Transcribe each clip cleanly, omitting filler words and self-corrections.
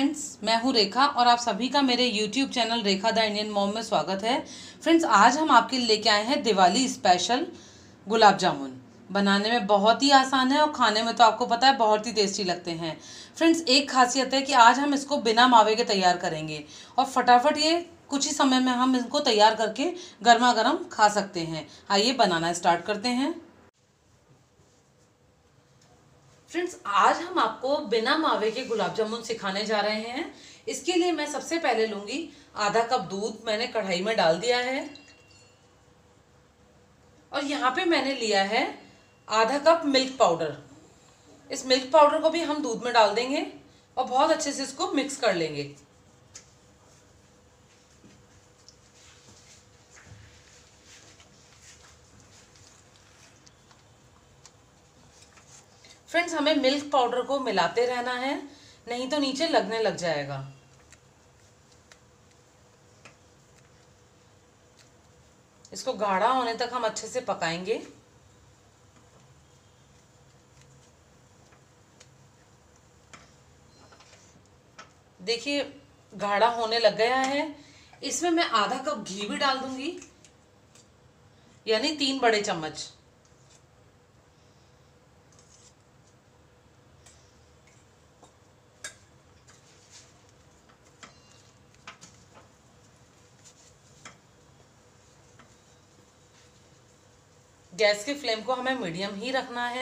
Friends, मैं हूं रेखा और आप सभी का मेरे YouTube channel Rekha the Indian mom में स्वागत है। फ्रेंड्स, आज हम आपके लिए लेके आए हैं दिवाली स्पेशल गुलाब जामुन। बनाने में बहुत ही आसान है और खाने में तो आपको पता है बहुत ही टेस्टी लगते हैं। फ्रेंड्स, एक खासियत है कि आज हम इसको बिना मावे के तैयार करेंगे और फटाफट ये कुछ ही समय में हम इसको तैयार करके गर्मा गर्म खा सकते हैं। आइए बनाना स्टार्ट करते हैं। फ्रेंड्स, आज हम आपको बिना मावे के गुलाब जामुन सिखाने जा रहे हैं। इसके लिए मैं सबसे पहले लूंगी आधा कप दूध। मैंने कढ़ाई में डाल दिया है और यहाँ पे मैंने लिया है आधा कप मिल्क पाउडर। इस मिल्क पाउडर को भी हम दूध में डाल देंगे और बहुत अच्छे से इसको मिक्स कर लेंगे। फ्रेंड्स, हमें मिल्क पाउडर को मिलाते रहना है, नहीं तो नीचे लगने लग जाएगा। इसको गाढ़ा होने तक हम अच्छे से पकाएंगे। देखिए, गाढ़ा होने लग गया है। इसमें मैं आधा कप घी भी डाल दूंगी, यानी 3 बड़े चम्मच। गैस की फ्लेम को हमें मीडियम ही रखना है।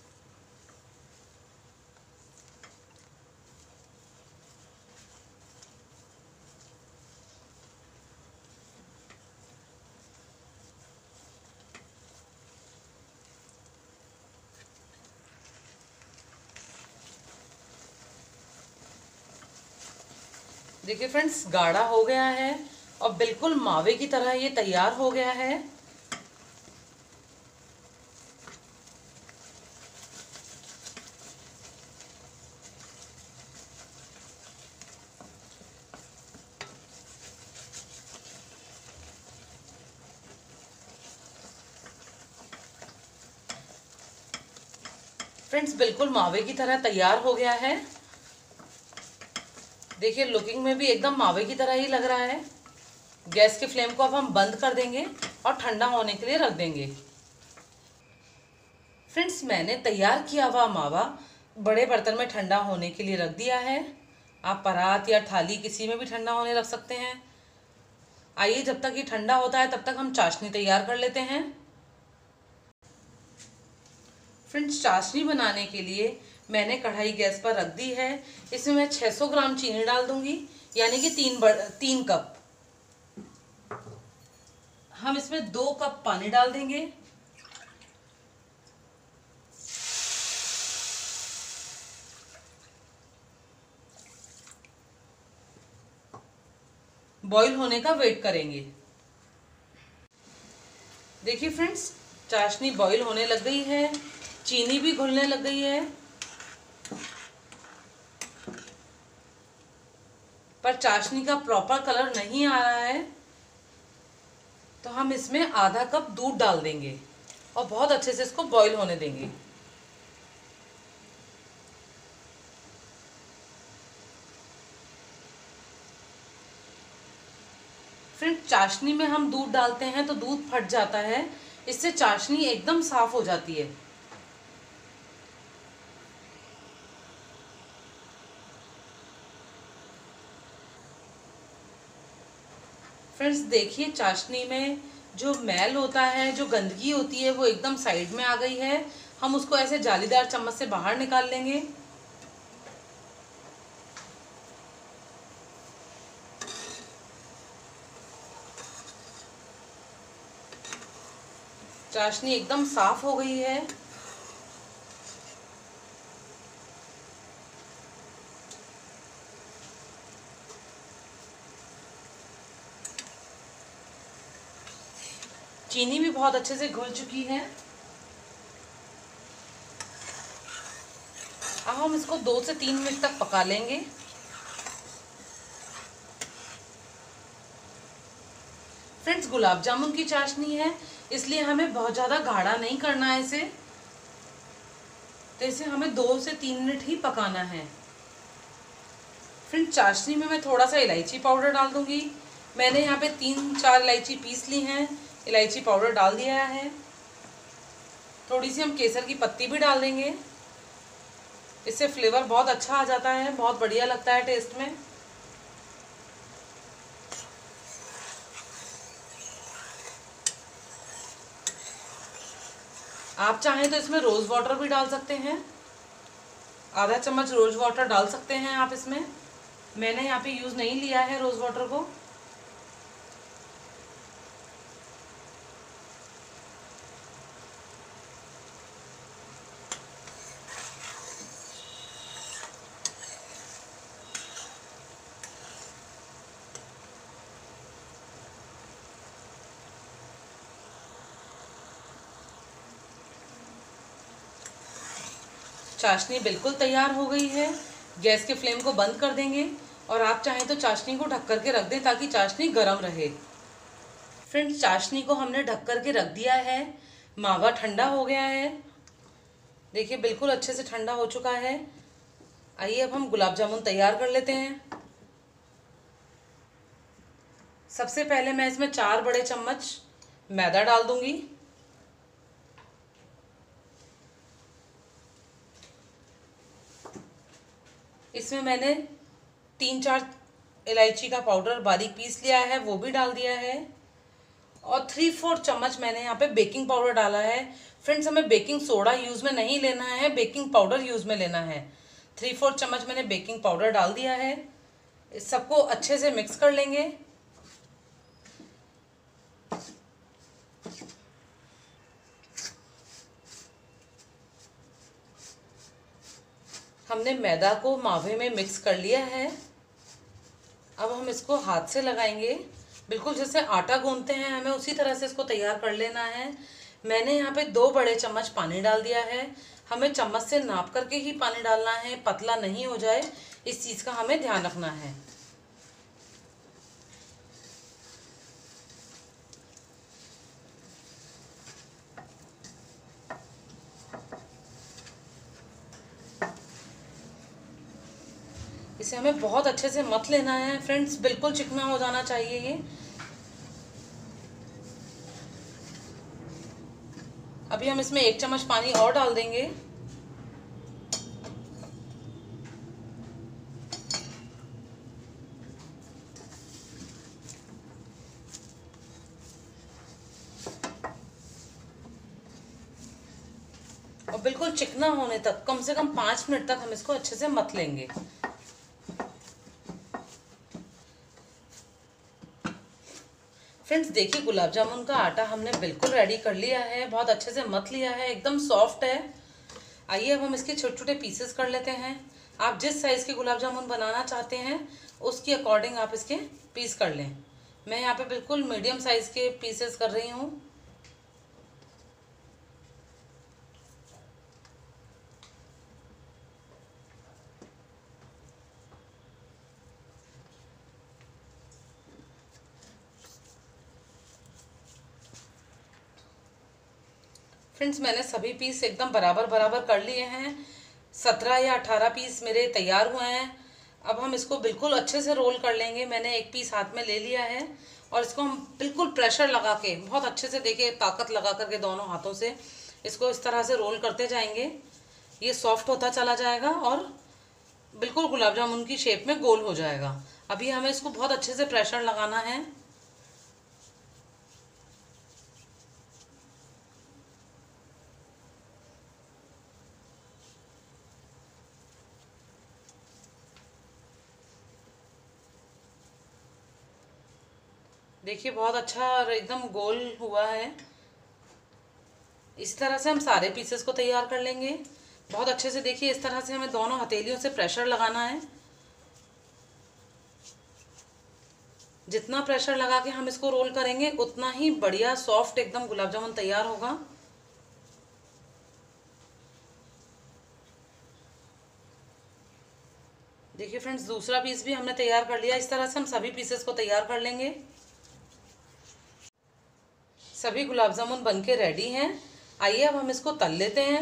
देखिए फ्रेंड्स, गाढ़ा हो गया है और बिल्कुल मावे की तरह ये तैयार हो गया है। फ्रेंड्स, बिल्कुल मावे की तरह तैयार हो गया है। देखिए, लुकिंग में भी एकदम मावे की तरह ही लग रहा है। गैस की फ्लेम को अब हम बंद कर देंगे और ठंडा होने के लिए रख देंगे। फ्रेंड्स, मैंने तैयार किया हुआ मावा बड़े बर्तन में ठंडा होने के लिए रख दिया है। आप परात या थाली किसी में भी ठंडा होने रख सकते हैं। आइए, जब तक ये ठंडा होता है तब तक हम चाशनी तैयार कर लेते हैं। फ्रेंड्स, चाशनी बनाने के लिए मैंने कढ़ाई गैस पर रख दी है। इसमें मैं 600 ग्राम चीनी डाल दूंगी, यानी कि 3 कप। हम इसमें 2 कप पानी डाल देंगे। बॉईल होने का वेट करेंगे। देखिए फ्रेंड्स, चाशनी बॉईल होने लग गई है, चीनी भी घुलने लग गई है, पर चाशनी का प्रॉपर कलर नहीं आ रहा है। तो हम इसमें आधा कप दूध डाल देंगे और बहुत अच्छे से इसको बॉईल होने देंगे। फ्रेंड, चाशनी में हम दूध डालते हैं तो दूध फट जाता है, इससे चाशनी एकदम साफ हो जाती है। फ्रेंड्स, देखिए, चाशनी में जो मैल होता है, जो गंदगी होती है, वो एकदम साइड में आ गई है। हम उसको ऐसे जालीदार चम्मच से बाहर निकाल लेंगे। चाशनी एकदम साफ हो गई है। चीनी भी बहुत अच्छे से घुल चुकी है। अब हम इसको 2 से 3 मिनट तक पका लेंगे। फ्रेंड्स, गुलाब जामुन की चाशनी है, इसलिए हमें बहुत ज़्यादा गाढ़ा नहीं करना है इसे। तो इसे हमें 2 से 3 मिनट ही पकाना है। फ्रेंड्स चाशनी में मैं थोड़ा सा इलायची पाउडर डाल दूंगी। मैंने यहाँ पे 3-4 इलायची पीस ली हैं, इलायची पाउडर डाल दिया है। थोड़ी सी हम केसर की पत्ती भी डाल देंगे, इससे फ्लेवर बहुत अच्छा आ जाता है, बहुत बढ़िया लगता है टेस्ट में। आप चाहें तो इसमें रोज़ वाटर भी डाल सकते हैं, आधा चम्मच रोज़ वाटर डाल सकते हैं आप इसमें। मैंने यहाँ पे यूज़ नहीं लिया है रोज़ वाटर को। चाशनी बिल्कुल तैयार हो गई है। गैस के फ्लेम को बंद कर देंगे और आप चाहें तो चाशनी को ढक कर के रख दें ताकि चाशनी गर्म रहे। फ्रेंड्स चाशनी को हमने ढक कर के रख दिया है, मावा ठंडा हो गया है। देखिए बिल्कुल अच्छे से ठंडा हो चुका है। आइए अब हम गुलाब जामुन तैयार कर लेते हैं। सबसे पहले मैं इसमें 4 बड़े चम्मच मैदा डाल दूंगी। इसमें मैंने 3-4 इलायची का पाउडर बारीक पीस लिया है, वो भी डाल दिया है। और 3/4 चम्मच मैंने यहाँ पे बेकिंग पाउडर डाला है। फ्रेंड्स हमें बेकिंग सोडा यूज़ में नहीं लेना है, बेकिंग पाउडर यूज़ में लेना है। 3/4 चम्मच मैंने बेकिंग पाउडर डाल दिया है। इस सबको अच्छे से मिक्स कर लेंगे। हमने मैदा को मावे में मिक्स कर लिया है। अब हम इसको हाथ से लगाएंगे, बिल्कुल जैसे आटा गूंथते हैं हमें उसी तरह से इसको तैयार कर लेना है। मैंने यहाँ पे 2 बड़े चम्मच पानी डाल दिया है। हमें चम्मच से नाप करके ही पानी डालना है, पतला नहीं हो जाए, इस चीज़ का हमें ध्यान रखना है। इसे हमें बहुत अच्छे से मथ लेना है फ्रेंड्स, बिल्कुल चिकना हो जाना चाहिए ये। अभी हम इसमें 1 चम्मच पानी और डाल देंगे। और बिल्कुल चिकना होने तक, कम से कम 5 मिनट तक हम इसको अच्छे से मथ लेंगे। फ्रेंड्स देखिए गुलाब जामुन का आटा हमने बिल्कुल रेडी कर लिया है, बहुत अच्छे से मथ लिया है, एकदम सॉफ्ट है। आइए अब हम इसके छोटे छोटे पीसेस कर लेते हैं। आप जिस साइज़ के गुलाब जामुन बनाना चाहते हैं उसके अकॉर्डिंग आप इसके पीस कर लें। मैं यहाँ पे बिल्कुल मीडियम साइज़ के पीसेस कर रही हूँ। फ्रेंड्स मैंने सभी पीस एकदम बराबर बराबर कर लिए हैं। 17 या 18 पीस मेरे तैयार हुए हैं। अब हम इसको बिल्कुल अच्छे से रोल कर लेंगे। मैंने एक पीस हाथ में ले लिया है और इसको हम बिल्कुल प्रेशर लगा के बहुत अच्छे से, देखिए ताकत लगा करके दोनों हाथों से इसको इस तरह से रोल करते जाएंगे। ये सॉफ्ट होता चला जाएगा और बिल्कुल गुलाब जामुन की शेप में गोल हो जाएगा। अभी हमें इसको बहुत अच्छे से प्रेशर लगाना है। देखिए बहुत अच्छा और एकदम गोल हुआ है। इस तरह से हम सारे पीसेस को तैयार कर लेंगे। बहुत अच्छे से देखिए इस तरह से हमें दोनों हथेलियों से प्रेशर लगाना है। जितना प्रेशर लगा के हम इसको रोल करेंगे उतना ही बढ़िया सॉफ्ट एकदम गुलाब जामुन तैयार होगा। देखिए फ्रेंड्स दूसरा पीस भी हमने तैयार कर लिया। इस तरह से हम सभी पीसेस को तैयार कर लेंगे। सभी गुलाब जामुन बनके रेडी हैं। आइए अब हम इसको तल लेते हैं।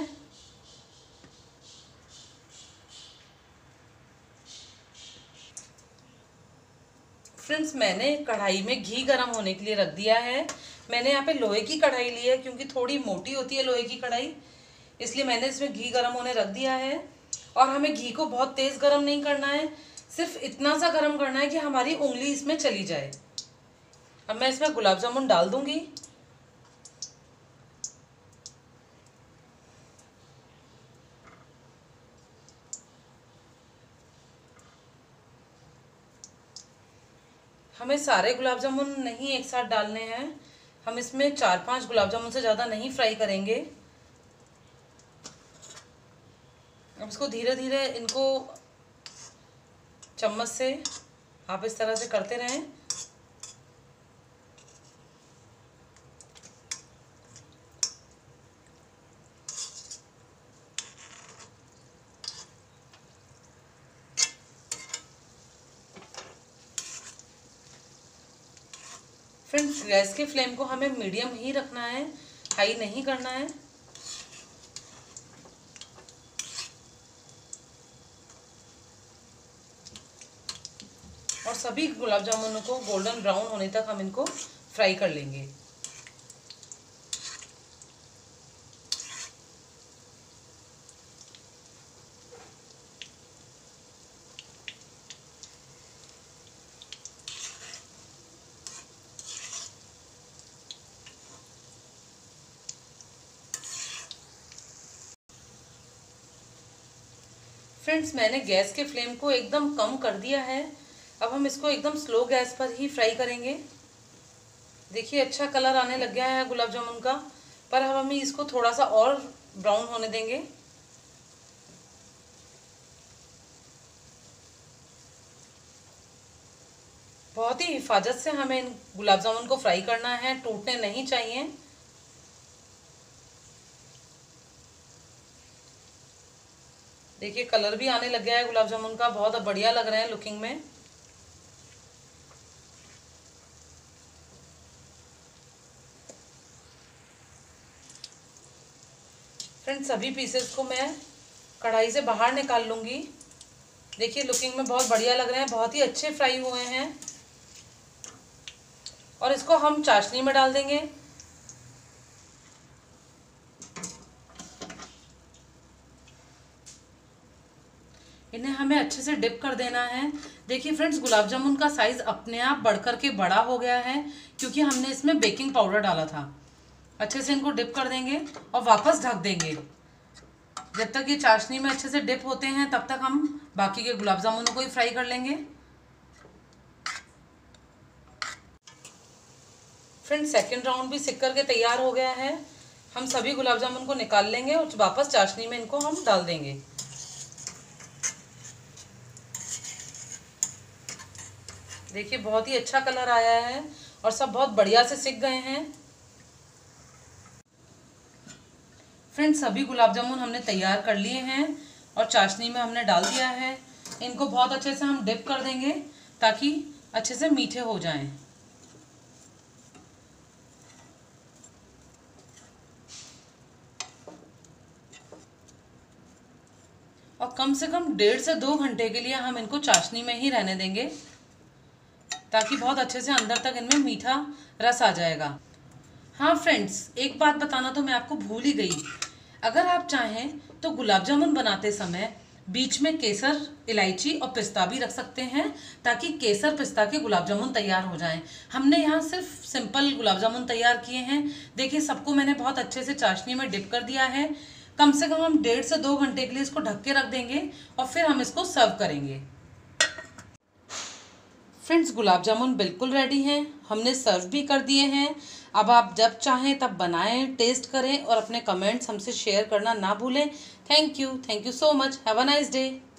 फ्रेंड्स मैंने कढ़ाई में घी गरम होने के लिए रख दिया है। मैंने यहाँ पे लोहे की कढ़ाई ली है क्योंकि थोड़ी मोटी होती है लोहे की कढ़ाई, इसलिए मैंने इसमें घी गरम होने रख दिया है। और हमें घी को बहुत तेज़ गरम नहीं करना है, सिर्फ इतना सा गरम करना है कि हमारी उंगली इसमें चली जाए। अब मैं इसमें गुलाब जामुन डाल दूंगी। हमें सारे गुलाब जामुन नहीं एक साथ डालने हैं, हम इसमें 4-5 गुलाब जामुन से ज़्यादा नहीं फ्राई करेंगे। अब इसको धीरे धीरे इनको चम्मच से आप इस तरह से करते रहें। फ्रेंड्स गैस के फ्लेम को हमें मीडियम ही रखना है, हाई नहीं करना है। और सभी गुलाब जामुनों को गोल्डन ब्राउन होने तक हम इनको फ्राई कर लेंगे। फ्रेंड्स मैंने गैस के फ्लेम को एकदम कम कर दिया है। अब हम इसको एकदम स्लो गैस पर ही फ्राई करेंगे। देखिए अच्छा कलर आने लग गया है गुलाब जामुन का, पर अब हम इसको थोड़ा सा और ब्राउन होने देंगे। बहुत ही हिफाजत से हमें इन गुलाब जामुन को फ्राई करना है, टूटने नहीं चाहिए। देखिए कलर भी आने लग गया है गुलाब जामुन का, बहुत बढ़िया लग रहे हैं लुकिंग में। फ्रेंड्स सभी पीसेस को मैं कढ़ाई से बाहर निकाल लूँगी। देखिए लुकिंग में बहुत बढ़िया लग रहे हैं, बहुत ही अच्छे फ्राई हुए हैं। और इसको हम चाशनी में डाल देंगे। इन्हें हमें अच्छे से डिप कर देना है। देखिए फ्रेंड्स गुलाब जामुन का साइज़ अपने आप बढ़कर के बड़ा हो गया है क्योंकि हमने इसमें बेकिंग पाउडर डाला था। अच्छे से इनको डिप कर देंगे और वापस ढक देंगे। जब तक ये चाशनी में अच्छे से डिप होते हैं तब तक हम बाकी के गुलाब जामुनों को ही फ्राई कर लेंगे। फ्रेंड्स सेकेंड राउंड भी सिक करके तैयार हो गया है। हम सभी गुलाब जामुन को निकाल लेंगे और वापस चाशनी में इनको हम डाल देंगे। देखिए बहुत ही अच्छा कलर आया है और सब बहुत बढ़िया से सिक गए हैं। फ्रेंड्स सभी गुलाब जामुन हमने तैयार कर लिए हैं और चाशनी में हमने डाल दिया है। इनको बहुत अच्छे से हम डिप कर देंगे ताकि अच्छे से मीठे हो जाएं। और कम से कम 1.5 से 2 घंटे के लिए हम इनको चाशनी में ही रहने देंगे ताकि बहुत अच्छे से अंदर तक इनमें मीठा रस आ जाएगा। हाँ फ्रेंड्स एक बात बताना तो मैं आपको भूल ही गई। अगर आप चाहें तो गुलाब जामुन बनाते समय बीच में केसर, इलायची और पिस्ता भी रख सकते हैं ताकि केसर पिस्ता के गुलाब जामुन तैयार हो जाएं। हमने यहाँ सिर्फ सिंपल गुलाब जामुन तैयार किए हैं। देखिए सबको मैंने बहुत अच्छे से चाशनी में डिप कर दिया है। कम से कम हम 1.5 से 2 घंटे के लिए इसको ढक के रख देंगे और फिर हम इसको सर्व करेंगे। फ्रेंड्स गुलाब जामुन बिल्कुल रेडी हैं, हमने सर्व भी कर दिए हैं। अब आप जब चाहें तब बनाएं, टेस्ट करें और अपने कमेंट्स हमसे शेयर करना ना भूलें। Thank you so much. Have a nice day.